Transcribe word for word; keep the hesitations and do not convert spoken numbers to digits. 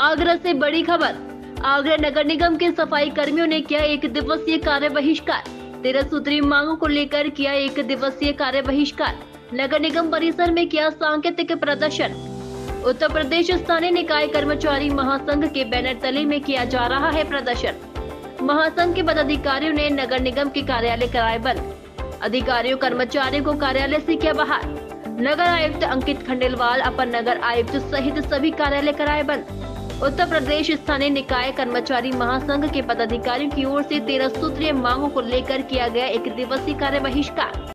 आगरा से बड़ी खबर। आगरा नगर निगम के सफाई कर्मियों ने किया एक दिवसीय कार्य बहिष्कार। तेरह सूत्रीय मांगों को लेकर किया एक दिवसीय कार्य बहिष्कार। नगर निगम परिसर में किया सांकेतिक प्रदर्शन। उत्तर प्रदेश स्थानीय निकाय कर्मचारी महासंघ के बैनर तले में किया जा रहा है प्रदर्शन। महासंघ के पदाधिकारियों ने नगर निगम के कार्यालय कराए बंद। अधिकारियों कर्मचारियों को कार्यालय से किया बाहर। नगर आयुक्त अंकित खंडेलवाल, अपर नगर आयुक्त सहित सभी कार्यालय कराए बंद। उत्तर प्रदेश स्थानीय निकाय कर्मचारी महासंघ के पदाधिकारियों की ओर से तेरह सूत्रीय मांगों को लेकर किया गया एक दिवसीय कार्य बहिष्कार।